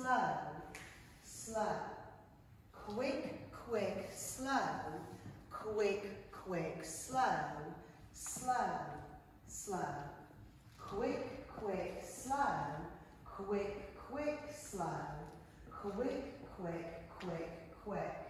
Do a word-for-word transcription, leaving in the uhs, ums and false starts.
slow, slow. Quick, quick, slow. Quick, quick, slow. Slow, slow. Quick, quick, slow. Quick, quick, slow. Quick, quick, quick, quick.